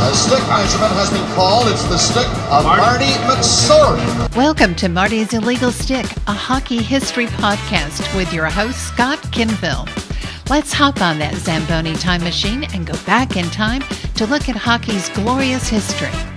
A stick measurement has been called. It's the stick of Marty McSorley. Welcome to Marty's Illegal Stick, a hockey history podcast with your host, Scott Kinville. Let's hop on that Zamboni time machine and go back in time to look at hockey's glorious history.